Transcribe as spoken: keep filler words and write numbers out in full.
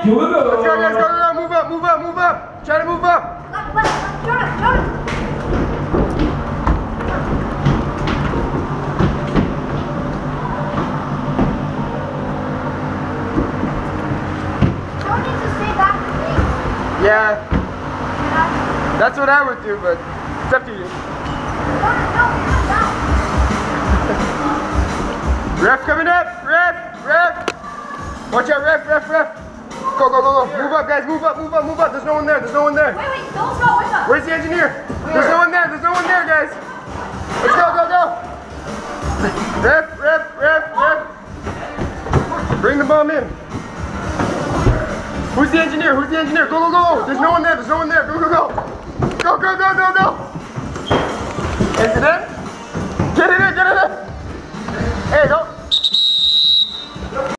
Here we go. Let's go, guys. Go, go, go. Move up, move up, move up. Try to move up. Left, left, left. Jordan, Jordan. Jordan needs to stay back to me. Yeah. That's what I would do, but it's up to you. Jordan, no, not down. Ref coming up. Ref, ref. Watch out, ref, ref, ref. Go, go, go, go. Move up, guys. Move up, move up, move up. There's no one there. There's no one there. Wait, wait, don't go with us. Where's the engineer? There's no one there. There's no one there, guys. Let's go, go, go. Ref, ref, ref, ref. Bring the bomb in. Who's the engineer? Who's the engineer? Go, go, go. There's no one there. There's no one there. Go, go, go. Go, go, go, go, go. Is it in?